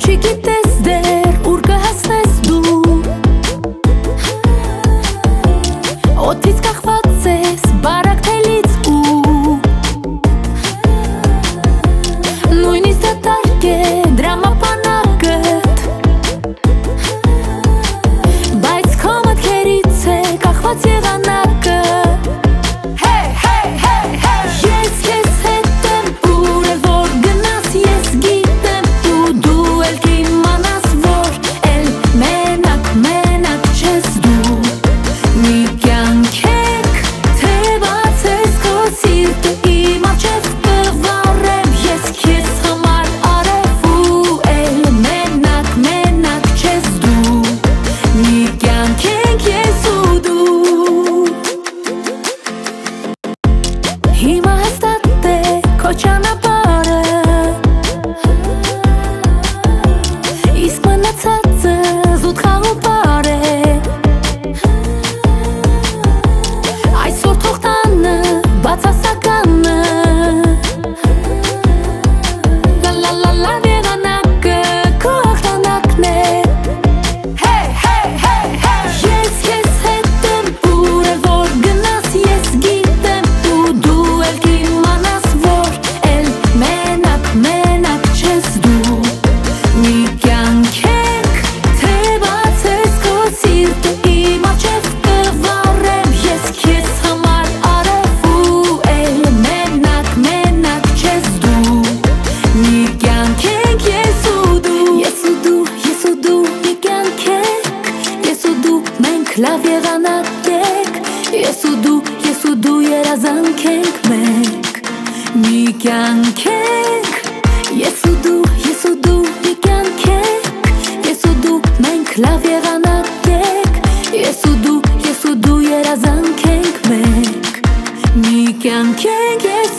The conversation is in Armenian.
Չգիտես դեռ ուր կհասնես դու Օդից կախված ես բարակ թելից ու Նույնիսկ դատարկ է դրամապանակըտ Բայց քո մտքերից է կախված եղանակը Ես քեզ հետ եմ ուր էլ որ գնաս ես գիտեմ ու դու էլ կիմանաս որ էլ մենակ մենակ չես դու Մի կյանք ենք թե բացես քո սիրտը իմ առջև կվառեմ ես քեզ համար արև ու էլ մենակ մենակ չես դու Մի կյանք ենք ես ու դու Հիմա հաստատ է քո ճանապարհը Իսկ մնացածը զուտ խաղապար է Այսօր թող տանը բացասականը Լավ եղանակը քո հաղթանակն է Ես քեզ հետ եմ ուր էլ որ գնաս ես գիտեմ ու դու էլ կիմանաս որ էլ մենակ մենակ չես դու Մի կյանք ենք թե բացես քո սիրտը իմ առջև կվառեմ ես քեզ համար արև ու էլ մենակ մենակ չես դու Մի կյանք ենք ես ու դու մի կյանք ենք ես ու դու մենք լավ եղանակ ենք ես ու դու երազանք ենք մենք Մի կյանք ենք ես ու դու մի կյանք ենք ես ու դու մենք լավ եղանակ ենք ես ու դու երազանք ենք մենք Մի կյանք ենք ես